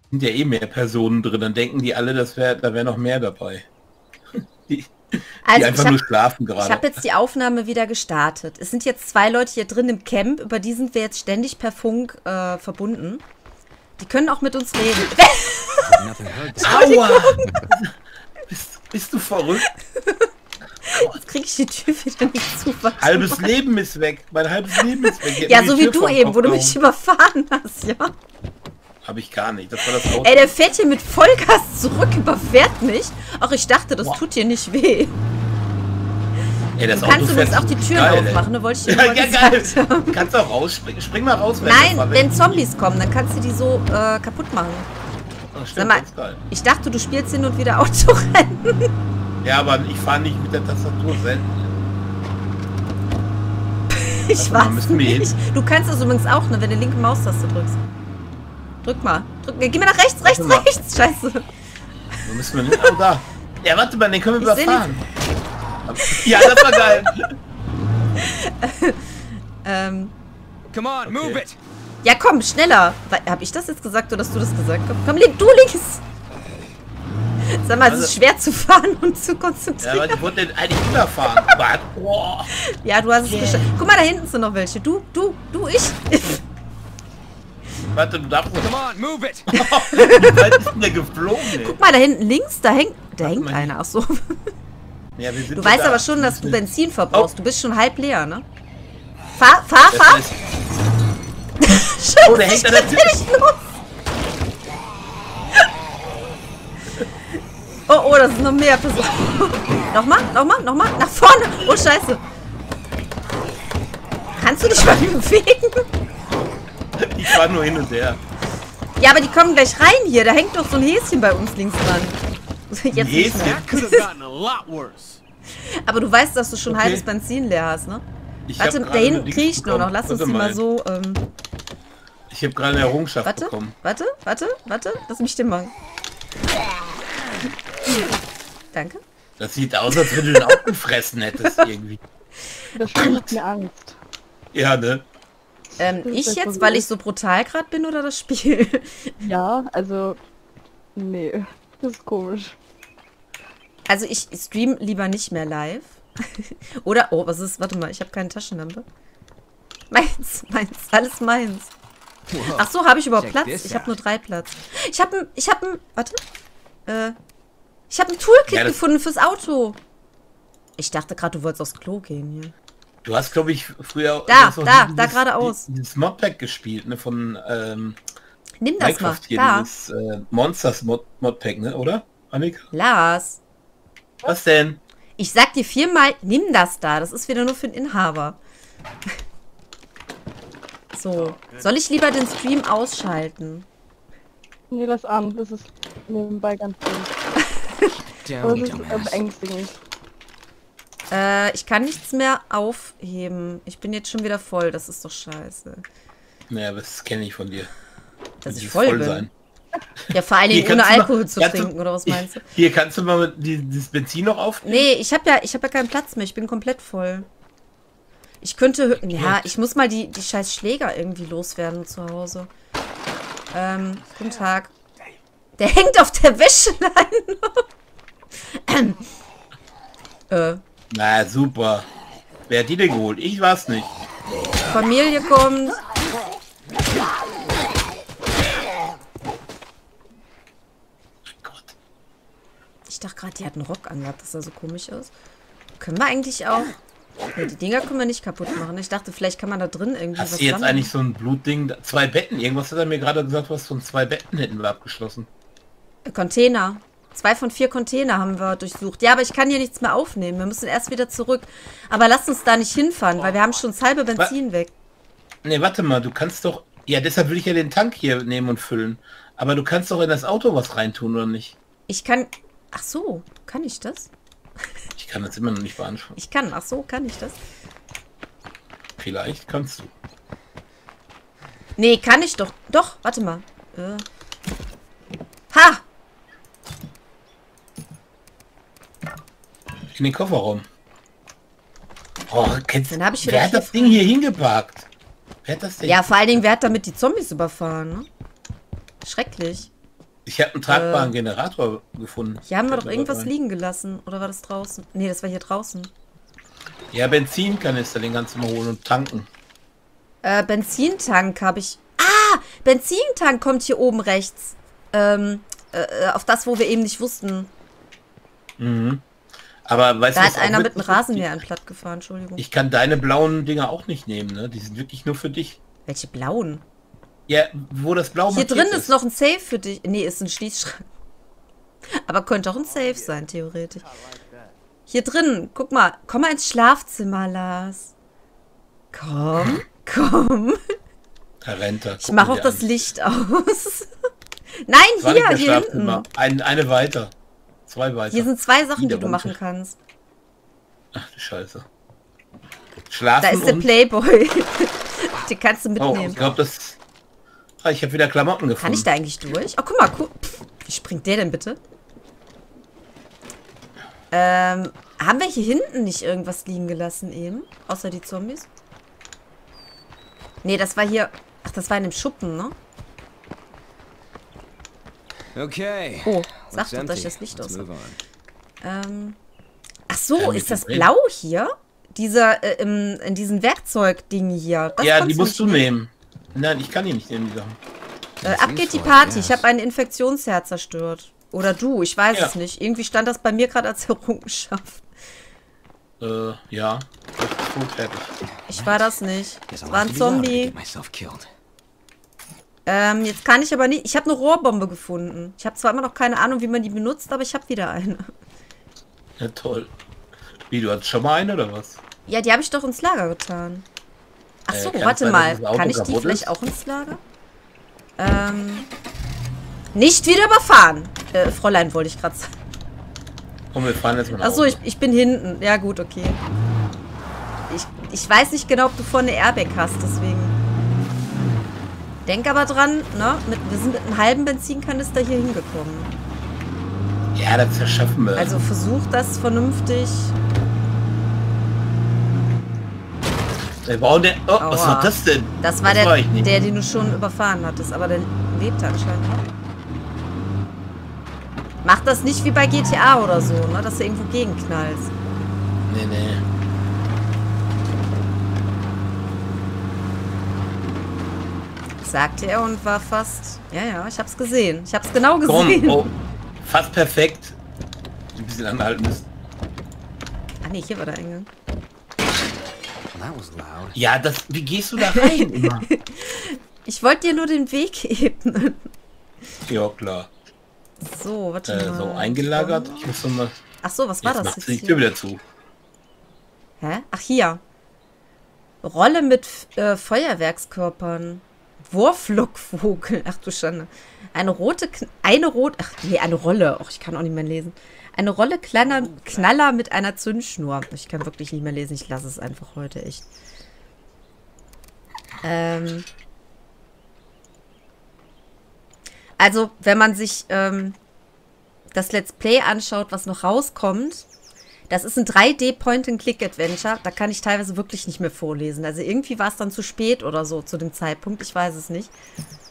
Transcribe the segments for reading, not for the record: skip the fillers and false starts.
Sind ja eh mehr Personen drin, dann denken die alle, da wäre noch mehr dabei. Die, die Also einfach nur schlafen ich gerade. habe jetzt die Aufnahme wieder gestartet. Es sind jetzt 2 Leute hier drin im Camp, über die sind wir jetzt ständig per Funk verbunden. Die können auch mit uns reden. Aua! Bist du verrückt? Jetzt kriege ich die Tür wieder nicht zu. Halbes Leben ist weg. Mein halbes Leben ist weg. Ja, so wie du eben, wo du mich überfahren hast, ja. Habe ich gar nicht. Das war das Auto. Ey, der fährt hier mit Vollgas zurück, überfährt mich. Ach, ich dachte, das tut dir nicht weh. Ey, das Du Auto kannst übrigens auch die Türen geil, aufmachen, ne? Wollte ich dir Ja, mal gesagt haben. Du kannst auch rausspringen. Spring mal raus. Nein, wenn Zombies kommen, dann kannst du die so kaputt machen. Oh, stimmt, Sag mal, das ist geil. ich dachte, du spielst hin und wieder Autorennen. Ja, aber ich fahre nicht mit der Tastatur senden. Ich mal, weiß müssen wir nicht. Du kannst das übrigens auch, ne, wenn du linke Maustaste drückst. Drück mal. Geh mal nach rechts, rechts, Warte mal. rechts. Scheiße. Wo müssen wir denn? Oh, da. Ja, warte mal, den können wir Ich seh überfahren. Ja, das war geil. Come on, move it! Ja, komm, schneller. Hab ich das jetzt gesagt oder hast du das gesagt? Komm, du links. Sag mal, es ist schwer zu fahren und zu Ja, konzentrieren. aber ich wollte den eigentlich überfahren. Aber, boah. Ja, du hast es geschafft. Guck mal, da hinten sind noch welche. Du, ich. Warte, du darfst Come on, move it! Wie weit ist denn der geflogen, ey? Guck mal, da hinten links, da hängt mal einer. Ach so. Ja, wir sind Du ja weißt da. aber schon, dass du Benzin verbrauchst. Oh. Du bist schon halb leer, ne? Fahr! Das ist- Scheiße, Oh, der hängt an der Tür. nicht los. Oh, das sind noch mehr Personen. Nochmal. Nach vorne. Oh, scheiße. Kannst du dich mal bewegen? Ich fahr nur hin und her. Ja, aber die kommen gleich rein hier. Da hängt doch so ein Häschen bei uns links dran. Jetzt nicht Häschen? mehr. Could have gotten a lot worse. Aber du weißt, dass du schon Okay. halbes Benzin leer hast, ne? Ich Warte, hab da gerade hinten eine Dings kriecht nur noch. bekommen. Lass uns Warte die mal so. Ich habe gerade eine Errungenschaft bekommen. Warte. Lass mich den machen. Danke. Das sieht aus, als wenn du den auch gefressen hättest irgendwie. Das macht mir Angst. Ja, ne? Ich jetzt, weil ich so brutal gerade bin oder das Spiel? Ja, also... Nee, das ist komisch. Also ich stream lieber nicht mehr live. Oder, oh, was ist, warte mal, ich habe keine Taschenlampe. Meins, alles meins. Ach so, habe ich überhaupt Check Platz? this Ich habe out. nur 3 Platz. Ich habe warte. Ich habe ein Toolkit Ja, das- gefunden fürs Auto. Ich dachte gerade, du wolltest aufs Klo gehen hier. Du hast, glaube ich, früher... Da, du hast auch da geradeaus. Dieses Modpack gespielt, ne? Von Nimm das Minecraft mal. hier, Da, dieses Monsters Modpack, ne? Oder? Annika? Lars. Was denn? Ich sag dir 4-mal, nimm das da. Das ist wieder nur für den Inhaber. So. Soll ich lieber den Stream ausschalten? Nee, lass an. Das ist nebenbei ganz gut. Aber Down, das ist dumbass. beängstigend. Ich kann nichts mehr aufheben. Ich bin jetzt schon wieder voll. Das ist doch scheiße. Naja, das kenne ich von dir. Dass ich Dieses voll bin. sein. Ja, vor allen Hier Dingen ohne kannst du mal- Alkohol zu kannst du- trinken, oder was meinst du? Hier, kannst du mal dieses Benzin noch aufnehmen? Nee, ich hab ja keinen Platz mehr. Ich bin komplett voll. Ich könnte... Ja, ich muss mal die scheiß Schläger irgendwie loswerden zu Hause. Guten Tag. Der hängt auf der Wäscheleine. Na, super. Wer hat die denn geholt? Ich war's nicht. Familie kommt. Mein Gott. Ich dachte gerade, die hat einen Rock angehabt, dass er so komisch ist. Können wir eigentlich auch... Nee, die Dinger können wir nicht kaputt machen. Ich dachte, vielleicht kann man da drin irgendwie Hast was du jetzt sammeln. eigentlich so ein Blutding? 2 Betten? Irgendwas hat er mir gerade gesagt, was von 2 Betten hätten wir abgeschlossen. Container. 2 von 4 Container haben wir durchsucht. Ja, aber ich kann hier nichts mehr aufnehmen. Wir müssen erst wieder zurück. Aber lasst uns da nicht hinfahren, weil wir haben schon das halbe Benzin weg. Ne, warte mal, du kannst doch... Ja, deshalb will ich ja den Tank hier nehmen und füllen. Aber du kannst doch in das Auto was reintun, oder nicht? Ich kann... Ach so, kann ich das? Ich kann das immer noch nicht beanspruchen. Ich kann. Ach so, kann ich das? Vielleicht kannst du. Nee, kann ich doch. Doch, warte mal. Ha! In den Kofferraum. Oh, kennst Dann hab ich wer wieder hat das Ding hier hingeparkt? Wer hat das denn? Ja, vor allen Dingen, wer hat damit die Zombies überfahren, ne? Schrecklich. Ich habe einen tragbaren Generator gefunden. Hier haben wir doch irgendwas liegen gelassen. Oder war das draußen? Nee, das war hier draußen. Ja, Benzinkanister, den kannst du mal holen und tanken. Benzintank habe ich... Ah! Benzintank kommt hier oben rechts. Auf das, wo wir eben nicht wussten. Mhm. Aber weißt Da du, hat einer mit einem Rasenmäher an platt gefahren, Entschuldigung. Ich kann deine blauen Dinger auch nicht nehmen, ne? Die sind wirklich nur für dich. Welche blauen? Ja, wo das blau Hier markiert drin ist noch ein Safe für dich. Nee, ist ein Schließschrank. Aber könnte auch ein Safe sein, theoretisch. Hier drin, guck mal. Komm mal ins Schlafzimmer, Lars. Komm, komm. Da rennt er. Ich mache auch das Licht aus. Nein, Das war nicht mehr hier Schlafzimmer. hinten. Eine weiter. 2 weiter. Hier sind 2 Sachen, Wieder die du machen runter. kannst. Ach du Scheiße. Schlafen Da ist der und... Playboy. Den kannst du Oh, mitnehmen. ich glaube, das... Ah, ich habe wieder Klamotten gefunden. Kann ich da eigentlich durch? Oh, guck mal. Pff, wie springt der denn bitte? Haben wir hier hinten nicht irgendwas liegen gelassen eben? Außer die Zombies? Nee, das war hier... Ach, das war in dem Schuppen, ne? Okay. Oh, Looks sag doch, dass ich empty. das Licht Let's aus move habe. on. Ach so, mit ist das dem blau hier? Dieser, in diesen Werkzeugdingen hier. Das Ja, die konntest musst du nicht nehmen. Nein, ich kann die nicht nehmen, die Sachen. Ab geht die Party. Ich habe ein Infektionsherd zerstört. Oder du, ich weiß es nicht. Irgendwie stand das bei mir gerade als Errungenschaft. Ja. Das ist gut, fertig. Ich war das nicht. Guess Es I'll war have ein to be loud to Zombie. get myself killed. Jetzt kann ich aber nicht... Ich habe eine Rohrbombe gefunden. Ich habe zwar immer noch keine Ahnung, wie man die benutzt, aber ich habe wieder eine. Ja, toll. Wie, du hattest schon mal eine, oder was? Ja, die habe ich doch ins Lager getan. Ach so, kann warte sein, mal. dass das Auto Kann ich die kaputt vielleicht ist? auch ins Lager? Nicht wieder überfahren. Fräulein wollte ich gerade sagen. Komm, wir fahren jetzt mal nach Achso, Hause. ich bin hinten. Ja gut, okay. Ich weiß nicht genau, ob du vorne Airbag hast, deswegen. Denk aber dran, ne? Wir sind mit einem halben Benzinkanister hier hingekommen. Ja, das schaffen wir. Also versuch das vernünftig. Wir brauchen den... Oh, was Aua. war das denn? Das war ich nicht. der, den du schon überfahren hattest, aber der lebt anscheinend noch. Mach das nicht wie bei GTA oder so, ne? Dass du irgendwo gegenknallst. Nee, nee. Sagte er und war fast... Ja, ich hab's gesehen. Ich hab's genau Komm, gesehen. oh, fast perfekt. Ein bisschen anhalten müssen. Ah nee, hier war der Eingang. Well, that was loud. Ja, das... Wie gehst du da rein immer? Ich wollte dir nur den Weg ebnen. Ja, klar. So, warte mal. So eingelagert. Ich muss noch mal... Ach so, was war Jetzt das macht sie die jetzt Tür hier? wieder zu. Hä? Ach, hier. Rolle mit Feuerwerkskörpern. Wurflockvogel. Ach du Schande. Eine rote... eine Rolle. Och, ich kann auch nicht mehr lesen. Eine Rolle Knaller mit einer Zündschnur. Ich kann wirklich nicht mehr lesen. Ich lasse es einfach heute echt. Also, wenn man sich das Let's Play anschaut, was noch rauskommt, das ist ein 3D Point-and-Click-Adventure. Da kann ich teilweise wirklich nicht mehr vorlesen. Also irgendwie war es dann zu spät oder so zu dem Zeitpunkt. Ich weiß es nicht.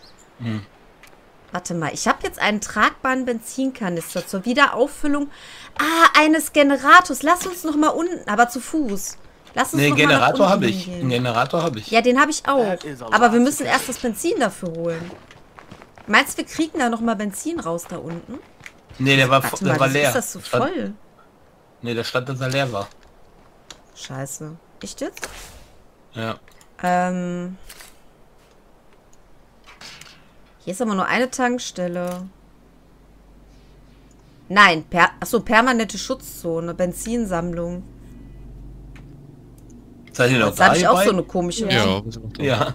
Warte mal, ich habe jetzt einen tragbaren Benzinkanister zur Wiederauffüllung eines Generators. Lass uns noch mal unten, aber zu Fuß. Lass uns Nee, noch mal nach Generator unten habe ich. gehen. Einen Generator habe ich. Ja, den habe ich auch. Aber wir müssen erst das Benzin dafür holen. Meinst du, wir kriegen da noch mal Benzin raus da unten? Nee, der war, Warte der mal, war wieso leer. ist das so Stand- voll? Nee, da stand, dass er leer war. Scheiße. Echt jetzt? Ja. Hier ist aber nur eine Tankstelle. Nein, achso, permanente Schutzzone, Benzinsammlung. Seid ihr noch Jetzt habe ich ihr auch so beiden? eine komische... Ja. Ja.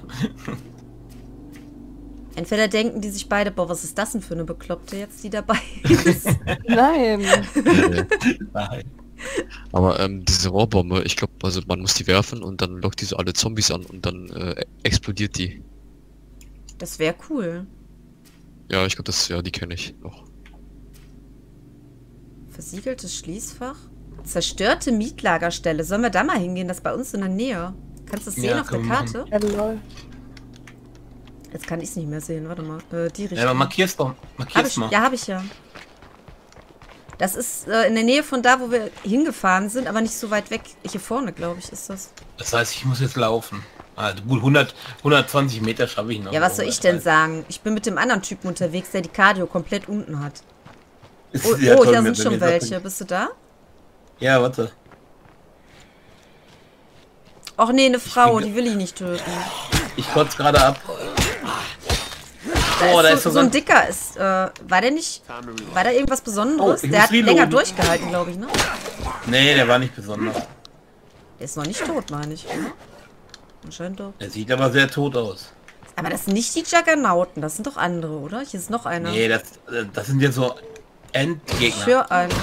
Entweder denken die sich beide, boah, was ist das denn für eine Bekloppte jetzt, die dabei ist? Nein. Nein. Aber diese Rohrbombe, ich glaube, also man muss die werfen und dann lockt die so alle Zombies an und dann explodiert die. Das wäre cool. Ja, ich glaube, die kenne ich noch. Versiegeltes Schließfach? Zerstörte Mietlagerstelle. Sollen wir da mal hingehen? Das ist bei uns in der Nähe. Kannst du das sehen Ja, auf der können wir Karte? Ja, lol. Jetzt kann ich es nicht mehr sehen. Warte mal. Die Richtung. Ja, aber markier's doch. Markier's mal. Ja, habe ich ja. Das ist in der Nähe von da, wo wir hingefahren sind, aber nicht so weit weg. Hier vorne, glaube ich, ist das. Das heißt, ich muss jetzt laufen. Also gut, 120 Meter schaffe ich noch. Ja, was soll ich denn sagen? Ich bin mit dem anderen Typen unterwegs, der die Cardio komplett unten hat. Oh, Ja, oh toll, da wenn sind schon ihr welche. sagt- Bist du da? Ja, warte. Och nee, eine Frau, bin- die will ich nicht töten. Ich kotze gerade ab. Da Oh, ist da so, ist so sogar ein Dicker. War der nicht... War da irgendwas Besonderes? Oh, ich Der muss hat länger reloaden. durchgehalten, glaube ich, ne? Nee, der war nicht besonders. Der ist noch nicht tot, meine ich. Oder? Anscheinend doch. Der sieht aber sehr tot aus. Aber das sind nicht die Juggernauten, das sind doch andere, oder? Hier ist noch einer. Nee, das sind ja so Endgegner. Für einen.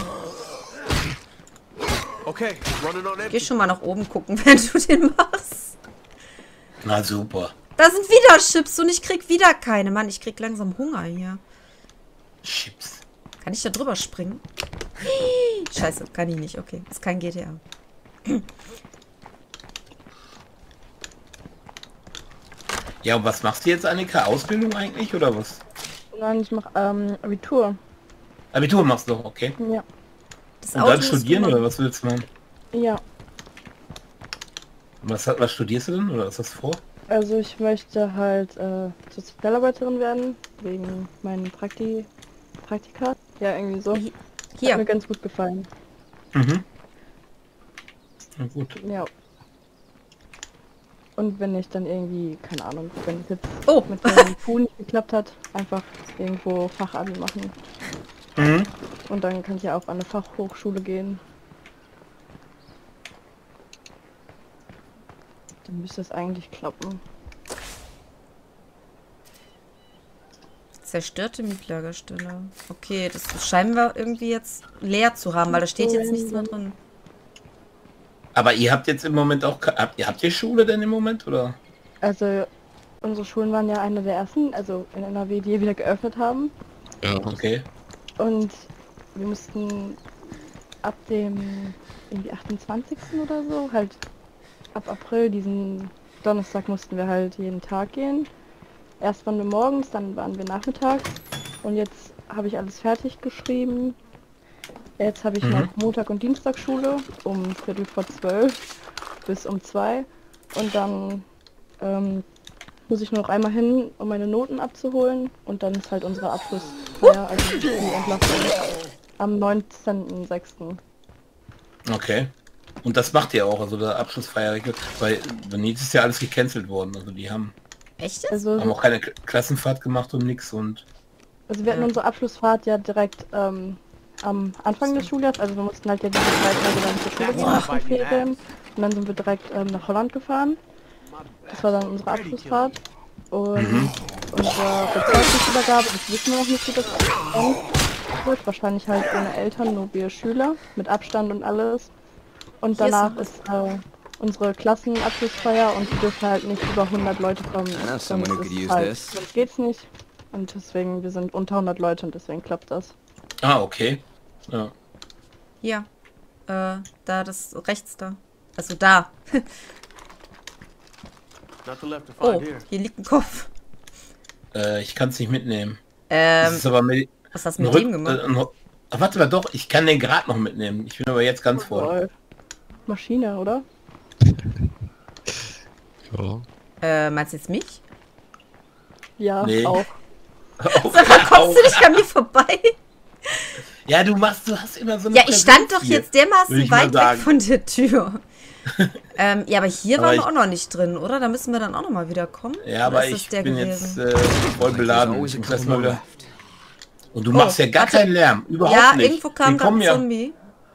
Okay, running on Geh empty. schon mal nach oben gucken, wenn du den machst. Na super. Da sind wieder Chips und ich krieg wieder keine. Mann, ich krieg langsam Hunger hier. Chips. Kann ich da drüber springen? Scheiße, kann ich nicht. Okay, ist kein GTA. Ja, und was machst du jetzt, Annika? Ausbildung eigentlich oder was? Nein, ich mache Abitur. Abitur machst du, okay. Ja. Das Und dann musst studieren du oder machen. was willst du machen? Ja. Was studierst du denn oder was hast du vor? Also ich möchte halt Sozialarbeiterin werden, wegen meinen Praktika. Ja, irgendwie so. Hat mir Hier. ganz gut gefallen. Mhm. Na gut. Ja. Und wenn ich dann irgendwie, keine Ahnung, wenn es jetzt Oh, mit dem Pool nicht geklappt hat, einfach irgendwo Fachabi machen. Mhm. Und dann kann ich ja auch an eine Fachhochschule gehen. Dann müsste es eigentlich klappen. zerstörte Mietlagerstelle. Okay, das scheinen wir irgendwie jetzt leer zu haben, weil da steht jetzt nichts mehr drin. Aber ihr habt jetzt im Moment auch... Habt ihr Schule denn im Moment, oder? Also unsere Schulen waren ja eine der ersten, also in NRW, die wieder geöffnet haben. Ja. Okay. Und wir mussten ab dem irgendwie 28. oder so, halt ab April, diesen Donnerstag mussten wir halt jeden Tag gehen. Erst waren wir morgens, dann waren wir nachmittags. Und jetzt habe ich alles fertig geschrieben. Jetzt habe ich noch Montag und Dienstag Schule um 11:45 bis um 2. Und dann muss ich nur noch einmal hin, um meine Noten abzuholen. Und dann ist halt unsere Abschlussfeier, also die Entlassung, am 19.06. Okay. Und das macht ihr auch, also der Abschlussfeier, weil nächstes ist ja alles gecancelt worden, also die haben Echt jetzt? Also, auch keine Klassenfahrt gemacht und nix und... also wir hatten unsere Abschlussfahrt ja direkt am Anfang des Schuljahres, also wir mussten halt ja diese 3 Tage dann zur Schule gehen nach den Ferien. Und dann sind wir direkt nach Holland gefahren. Das war dann unsere Abschlussfahrt. Und unsere Bezeugnisübergabe, das wissen wir noch nicht, wie das wird. Wahrscheinlich halt ohne Eltern, nur wir Schüler, mit Abstand und alles. Und Hier ist danach noch ist unsere Klassenabschlussfeier und die dürfen halt nicht über 100 Leute kommen. know someone who could use Halt, this. sonst geht's nicht. Und deswegen, wir sind unter 100 Leute und deswegen klappt das. Ah, okay. Ja. Hier. Da, das rechts da. Also da. Nothing left to Oh, find here. hier liegt ein Kopf. Ich kann es nicht mitnehmen. Das ist aber mit, Was hast du mit dem gemacht? warte mal doch, ich kann den gerade noch mitnehmen. Ich bin aber jetzt ganz voll. Voll. Maschine, oder? Ja. Meinst du jetzt mich? Ja, Nee. auch. Sag mal, kommst du nicht an mir vorbei? Ja, du hast immer so eine Ja, ich stand doch Präsenz hier, jetzt dermaßen würde ich mal weit weg sagen. von der Tür. Ja, aber hier Aber waren wir ich- auch noch nicht drin, oder? Da müssen wir dann auch noch mal wieder kommen. Ja, aber Oder ist das ich der bin gewesen? jetzt voll beladen. Always Ich a muss erst couple mal more wieder. left. Und du machst ja gar warte. keinen Lärm. Überhaupt Ja, nicht. irgendwo kam Die gerade kommen ein ja. Zombie.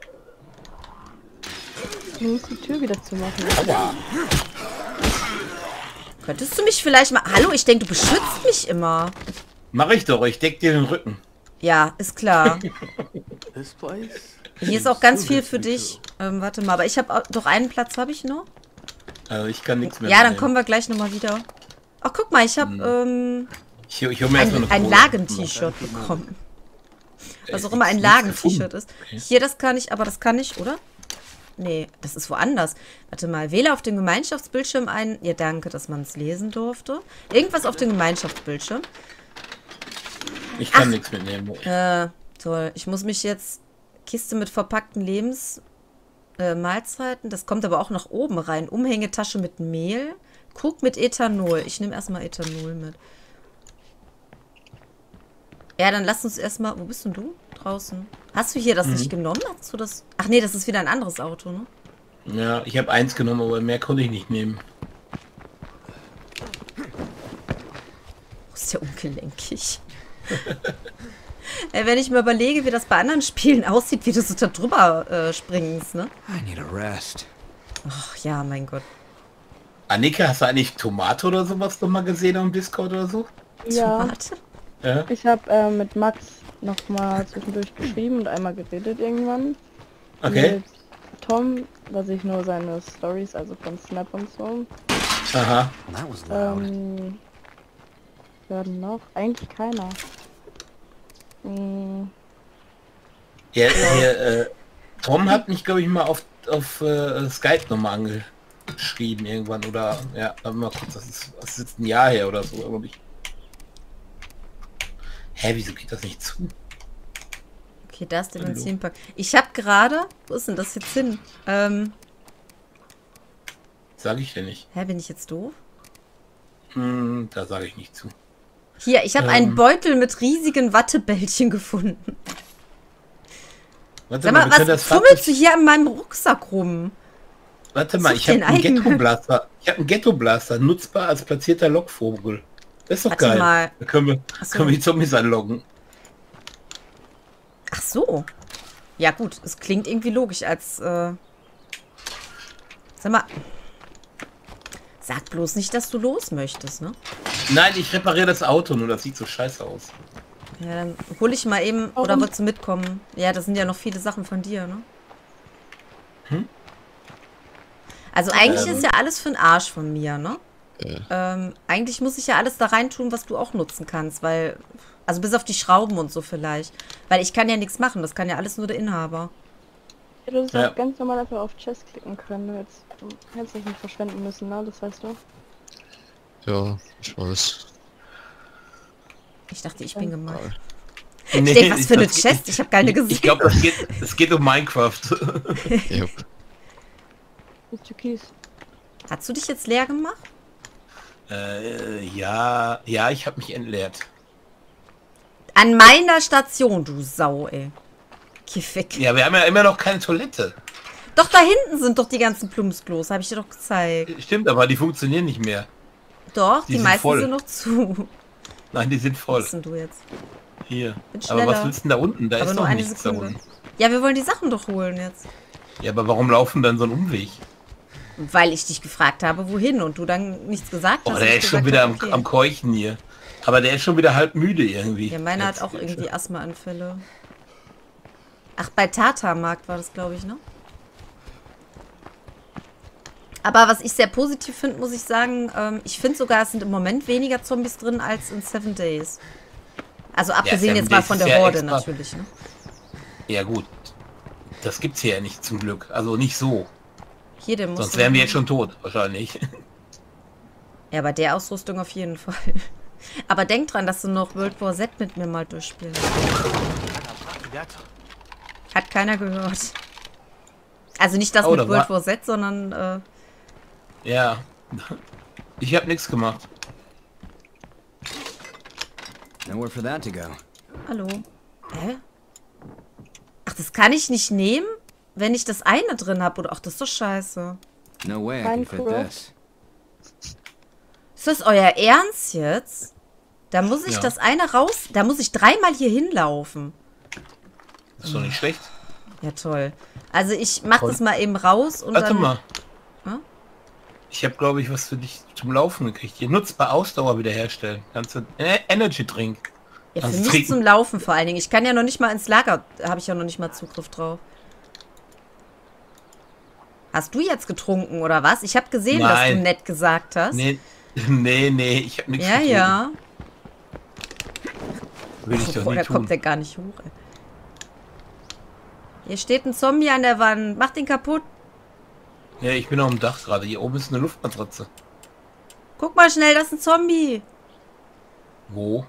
Du musst die Tür wieder zumachen. Aua. Könntest du mich vielleicht mal... Hallo, ich denke, du beschützt mich immer. Mach ich doch, ich deck dir den Rücken. Ja, ist klar. This place? Hier ist auch ganz viel für dich. Warte mal, aber ich habe doch einen Platz, habe ich noch? Also ich kann nichts mehr. Ja, dann mitnehmen. kommen wir gleich noch mal wieder. Ach, guck mal, ich habe Ich hol mir erstmal ein eine Lagen-T-Shirt bekommen. Was auch immer ein Lagen-T-Shirt ist. Hier, das kann ich, aber das kann ich, oder? Nee, das ist woanders. Warte mal, wähle auf dem Gemeinschaftsbildschirm ein... Ja, danke, dass man es lesen durfte. Irgendwas auf dem Gemeinschaftsbildschirm. Ich kann nichts mitnehmen. Toll. Ich muss mich jetzt... Kiste mit verpackten Mahlzeiten. Das kommt aber auch nach oben rein. Umhängetasche mit Mehl. Cook mit Ethanol. Ich nehme erstmal Ethanol mit. Ja, dann lass uns erstmal... Wo bist denn du? Draußen. Hast du hier das nicht genommen? Hast du das... Ach nee, das ist wieder ein anderes Auto, ne? Ja, ich habe 1 genommen, aber mehr konnte ich nicht nehmen. Ist ja ungelenkig. Wenn ich mir überlege, wie das bei anderen Spielen aussieht, wie du so da drüber springst, ne? I need a rest. Ach ja, mein Gott. Annika, hast du eigentlich Tomate oder sowas noch mal gesehen am Discord oder so? Ja, Tomate. Ja. ich habe mit Max noch mal zwischendurch geschrieben und einmal geredet irgendwann. Okay. Mit Tom, dass ich nur seine Stories, also von Snap und so. Aha. That was loud. Werden noch? Eigentlich keiner. Ja, Tom hat mich, glaube ich, mal auf Skype nochmal angeschrieben irgendwann. Oder, ja, warte mal kurz, das ist jetzt ein Jahr her oder so, glaube ich. Hä, wieso geht das nicht zu? Okay, da ist der Benzinpack. Ich habe gerade... Wo ist denn das jetzt hin? Sage ich ja nicht. Hä, bin ich jetzt doof? Da sage ich nicht zu. Hier, ich habe einen Beutel mit riesigen Wattebällchen gefunden. Warte Sag mal, wir können was das fummelst du hier in meinem Rucksack rum? Warte mal, Such ich habe den einen eigenen. Ghetto-Blaster. Ich habe einen Ghetto-Blaster, nutzbar als platzierter Lockvogel. Das ist doch Warte geil. mal. Da können Ach so. wir die Zombies anlocken. Ach so. Ja gut, es klingt irgendwie logisch als... Sag mal... Sag bloß nicht, dass du los möchtest, ne? Nein, ich repariere das Auto, nur das sieht so scheiße aus. Ja, dann hole ich mal eben... Oder willst du mitkommen? Ja, das sind ja noch viele Sachen von dir, ne? Also eigentlich ist ja alles für den Arsch von mir, ne? Eigentlich muss ich ja alles da rein tun, was du auch nutzen kannst, weil... Also bis auf die Schrauben und so vielleicht. Weil ich kann ja nichts machen, das kann ja alles nur der Inhaber. Ja, du hättest Ja. auch ganz normal einfach auf Chest klicken können. Du hättest dich nicht verschwenden müssen, ne? Das weißt du. Ja, ich weiß. Ich dachte, ich bin gemein. Nee, Ich denke, was für eine das- Chest? Ich habe keine gesehen. Ich glaube, es geht um Minecraft. Ja. Das ist Türkis. Hast du dich jetzt leer gemacht? Ja, ich habe mich entleert. An meiner Station, du Sau, ey. Geh weg. Ja, wir haben ja immer noch keine Toilette. Doch, da hinten sind doch die ganzen Plumpsklos, habe ich dir doch gezeigt. Stimmt, aber die funktionieren nicht mehr. Doch, Die die sind meisten voll. sind noch zu. Nein, die sind Was voll. bist denn du jetzt? Hier. Bin Aber was schneller. willst du denn da unten? Da Aber ist nur doch eine nichts da Sekunde. unten. Ja, wir wollen die Sachen doch holen jetzt. Ja, aber warum laufen dann so einen Umweg? Weil ich dich gefragt habe, wohin und du dann nichts gesagt Oh, hast. der und ist ich schon gesagt wieder habe, am, okay. am Keuchen hier. Aber der ist schon wieder halb müde irgendwie. Ja, meiner hat auch irgendwie Asthmaanfälle. Ach, bei Tata-Markt war das, glaube ich, ne? Aber was ich sehr positiv finde, muss ich sagen, ich finde sogar, es sind im Moment weniger Zombies drin als in 7 Days. Also abgesehen 7 jetzt mal Days von ist der ja Horde extra. natürlich, ne? Ja gut. Das gibt's hier ja nicht zum Glück. Also nicht so. Hier, der muss. Sonst wären wir jetzt schon tot, wahrscheinlich. Ja, bei der Ausrüstung auf jeden Fall. Aber denk dran, dass du noch World War Z mit mir mal durchspielst. Hat keiner gehört. Also nicht das Oh, mit da World war- War Z, sondern Ja. Ich habe nichts gemacht. Nowhere for that to go. hallo. Hä? Ach, das kann ich nicht nehmen, wenn ich das eine drin habe. Oder ach, das ist doch scheiße. No way I Kein can fit Crow. this. Ist das euer Ernst jetzt? Da muss ich Ja. das eine raus. Da muss ich dreimal hier hinlaufen. Das ist doch nicht schlecht. Ja, toll. Also ich mach Toll. das mal eben raus und Warte dann. mal. Hm? Ich habe, glaube ich, was für dich zum Laufen gekriegt. Hier nutzbar Ausdauer wiederherstellen. Kannst du Energy Drink. Ja, für Also mich trinken. zum Laufen vor allen Dingen. Ich kann ja noch nicht mal ins Lager, habe ich ja noch nicht mal Zugriff drauf. Hast du jetzt getrunken oder was? Ich habe gesehen, dass du Nein. nett gesagt hast. Nee, ich habe nichts Ja, getrunken. ja. Will ich doch Boah, nie da kommt tun. der gar nicht hoch, ey. Hier steht ein Zombie an der Wand. Mach den kaputt. Ja, ich bin auf dem Dach gerade. Hier oben ist eine Luftmatratze. Guck mal schnell, das ist ein Zombie. Wo?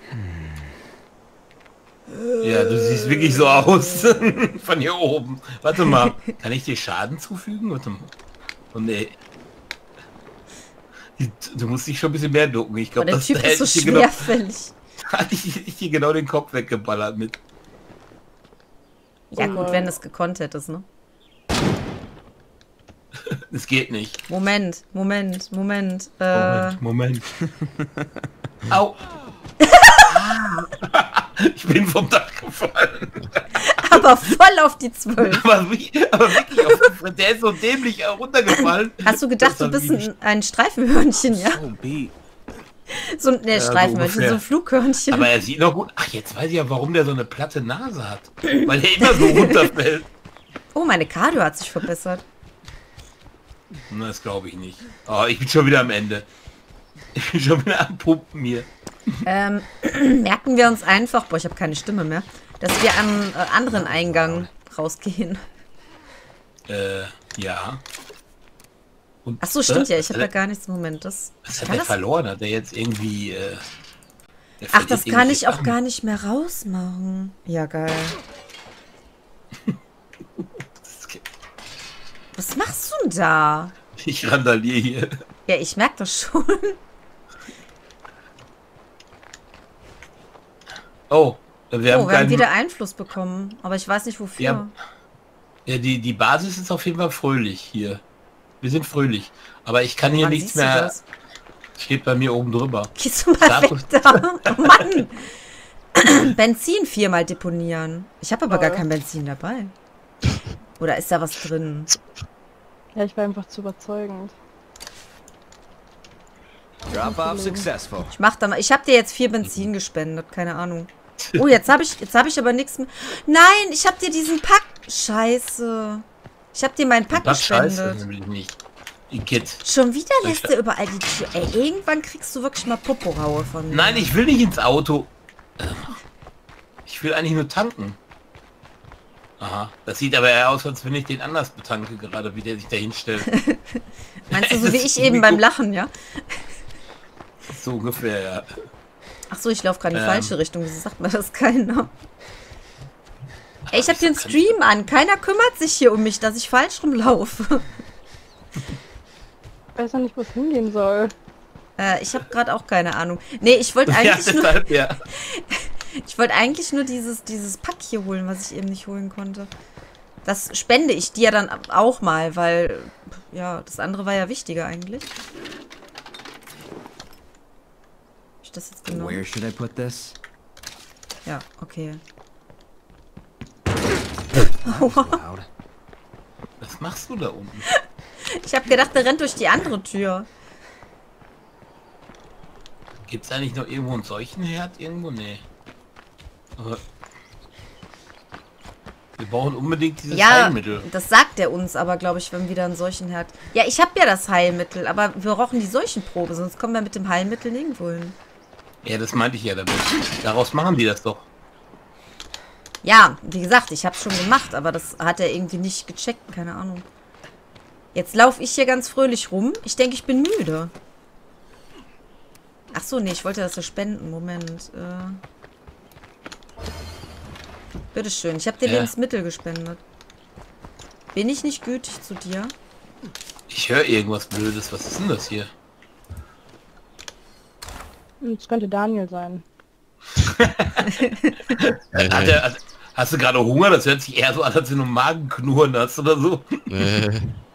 Ja, du siehst wirklich so aus. Von hier oben. Warte mal. Kann ich dir Schaden zufügen? Warte mal. Oh nee. Du musst dich schon ein bisschen mehr ducken. Ich Aber glaube, der das Typ ist so hätte schwerfällig. hatte ich dir genau den Kopf weggeballert mit. Ja gut, wenn du es gekonnt hättest, ne? Es geht nicht. Moment. Moment. Au. Ich bin vom Dach gefallen. Aber voll auf die 12. Aber wirklich, der ist so dämlich runtergefallen. Hast du gedacht, du bist ein Streifenhörnchen, ja? So beat. So ein so Streifenhörnchen, ungefähr. so ein Flughörnchen. Aber er sieht noch gut. Ach, jetzt weiß ich ja, warum der so eine platte Nase hat. Weil er immer so runterfällt. Oh, meine Cardio hat sich verbessert. Na, das glaube ich nicht. Oh, ich bin schon wieder am Ende. Ich bin schon wieder am Pumpen hier. Merken wir uns einfach, boah, ich habe keine Stimme mehr, dass wir am anderen Eingang rausgehen. Ja. Und, Ach so, stimmt ja, ich habe da gar nichts im Moment. Was hat der verloren? Hat der jetzt irgendwie... der Ach, das verliert kann irgendwie ich auch Sachen. gar nicht mehr rausmachen. Ja, geil. Was machst du denn da? Ich randaliere hier. Ja, ich merke das schon. Oh, wir haben Oh, wir haben keinen... wieder Einfluss bekommen. Aber ich weiß nicht wofür. Ja, die Basis ist auf jeden Fall fröhlich hier. Wir sind fröhlich. Aber ich kann hier Wann nichts siehst du mehr... das? Steht bei mir oben drüber. Gehst du mal weg da? Oh Mann! Benzin 4-mal deponieren. Ich habe aber gar kein Benzin dabei. Oder ist da was drin? Ja, ich war einfach zu überzeugend. Drop-off successful. Ich mach da mal. Ich habe dir jetzt 4 Benzin gespendet. Keine Ahnung. Oh, jetzt habe ich aber nichts mehr. Nein, ich habe dir diesen Pack. Scheiße. Ich habe dir meinen Pack Das scheiße gespendet. nämlich nicht. Igitt. Schon wieder lässt er überall die Tür. Ey, irgendwann kriegst du wirklich mal Poporaue von mir. Nein, ich will nicht ins Auto. Ich will eigentlich nur tanken. Aha, das sieht aber eher aus, als wenn ich den anders betanke, gerade wie der sich da hinstellt. Meinst du, so wie ich eben beim Lachen, ja? So ungefähr, ja. Ach so, ich laufe gerade in die falsche Richtung. Wieso sagt mir das keiner? Ey, ich habe hier einen Stream an. Keiner kümmert sich hier um mich, dass ich falsch rumlaufe. Ich weiß noch nicht, wo es hingehen soll. Ich habe gerade auch keine Ahnung. Nee, ich wollte eigentlich Ja, nur... deshalb, ja. Ich wollte eigentlich nur dieses Pack hier holen, was ich eben nicht holen konnte. Das spende ich dir dann auch mal, weil, ja, das andere war ja wichtiger eigentlich. Hab ich das jetzt genommen? Where should I put this? Ja, okay. Loud. Was machst du da unten? Ich habe gedacht, der rennt durch die andere Tür. Gibt es eigentlich noch irgendwo einen solchen Herd? Irgendwo? Nee. Aber wir brauchen unbedingt dieses Ja, Heilmittel. das sagt er uns aber, glaube ich, wenn wieder einen solchen Herd. Ja, ich habe ja das Heilmittel, aber wir brauchen die Seuchenprobe, sonst kommen wir mit dem Heilmittel nirgendwo hin. Ja, das meinte ich ja damit. Daraus machen die das doch. Ja, wie gesagt, ich habe es schon gemacht, aber das hat er irgendwie nicht gecheckt, keine Ahnung. Jetzt laufe ich hier ganz fröhlich rum. Ich denke, ich bin müde. Ach so, nee, ich wollte das ja spenden. Moment. Bitteschön, ich habe dir Lebensmittel gespendet. Bin ich nicht gütig zu dir? Ich höre irgendwas Blödes. Was ist denn das hier? Es könnte Daniel sein. Hast du gerade Hunger? Das hört sich eher so an, als wenn du Magenknurren hast oder so.